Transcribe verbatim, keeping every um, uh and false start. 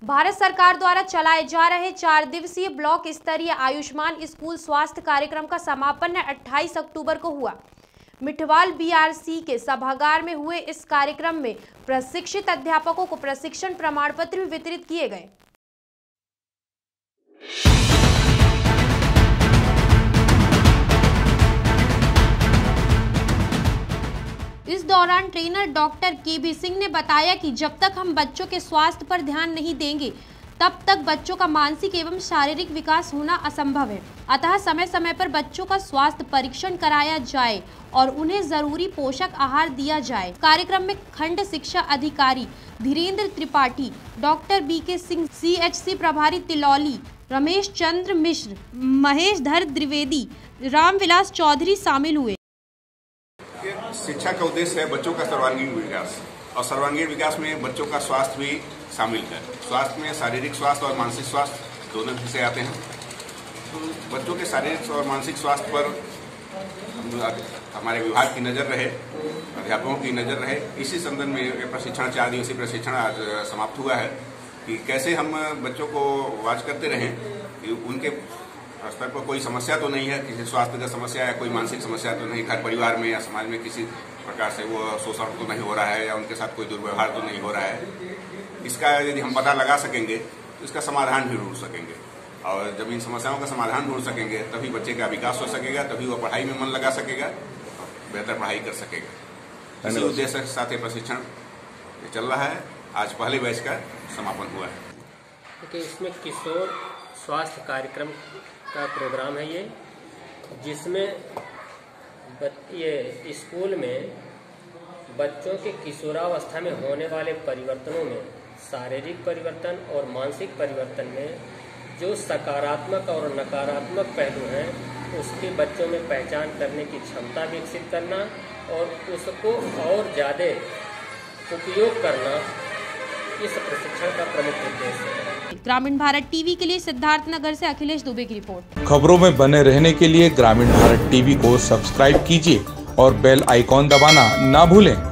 भारत सरकार द्वारा चलाए जा रहे चार दिवसीय ब्लॉक स्तरीय आयुष्मान स्कूल स्वास्थ्य कार्यक्रम का समापन अट्ठाईस अक्टूबर को हुआ। मिठवाल बीआरसी के सभागार में हुए इस कार्यक्रम में प्रशिक्षित अध्यापकों को प्रशिक्षण प्रमाण पत्र भी वितरित किए गए। इस दौरान trainer doctor K B Singh ने बताया कि जब तक हम बच्चों के स्वास्थ्य पर ध्यान नहीं देंगे तब तक बच्चों का मानसिक एवं शारीरिक विकास होना असंभव है। अतः समय समय पर बच्चों का स्वास्थ्य परीक्षण कराया जाए और उन्हें जरूरी पोषक आहार दिया जाए। कार्यक्रम में खंड शिक्षा अधिकारी धीरेन्द्र त्रिपाठी, डॉक्टर बी के सिंह, सी एच सी प्रभारी तिलौली, रमेश चंद्र मिश्र, महेश धर द्विवेदी, रामविलास चौधरी शामिल हुए। शिक्षा का उद्देश्य है बच्चों का सर्वांगीण विकास, और सर्वांगीण विकास में बच्चों का स्वास्थ्य भी शामिल है। स्वास्थ्य में शारीरिक स्वास्थ्य और मानसिक स्वास्थ्य दोनों हिस्से आते हैं। तो बच्चों के शारीरिक और मानसिक स्वास्थ्य पर हमारे विभाग की नज़र रहे, अध्यापकों की नज़र रहे। इसी संदर्भ में प्रशिक्षण, चार दिवसीय प्रशिक्षण आज समाप्त हुआ है कि कैसे हम बच्चों को वॉच करते रहें कि उनके स्तर पर कोई समस्या तो नहीं है, किसी स्वास्थ्य का समस्या या कोई मानसिक समस्या तो नहीं, घर परिवार में या समाज में किसी प्रकार से वो शोषण तो नहीं हो रहा है या उनके साथ कोई दुर्व्यवहार तो नहीं हो रहा है। इसका यदि हम पता लगा सकेंगे तो इसका समाधान भी ढूंढ सकेंगे, और जब इन समस्याओं का समाधान ढूंढ सकेंगे तभी बच्चे का विकास हो सकेगा, तभी वो पढ़ाई में मन लगा सकेगा, बेहतर पढ़ाई कर सकेगा। इसी उद्देश्य के साथ प्रशिक्षण चल रहा है। आज पहले बैच का समापन हुआ है। देखिए, इसमें किशोर स्वास्थ्य कार्यक्रम का प्रोग्राम है ये, जिसमें ये स्कूल में बच्चों के किशोरावस्था में होने वाले परिवर्तनों में शारीरिक परिवर्तन और मानसिक परिवर्तन में जो सकारात्मक और नकारात्मक पहलू हैं उसके बच्चों में पहचान करने की क्षमता विकसित करना और उसको और ज़्यादा उपयोग करना इस प्रशिक्षण का प्रमुख उद्देश्य है। ग्रामीण भारत टीवी के लिए सिद्धार्थनगर से अखिलेश दुबे की रिपोर्ट। खबरों में बने रहने के लिए ग्रामीण भारत टीवी को सब्सक्राइब कीजिए और बेल आइकॉन दबाना ना भूलें।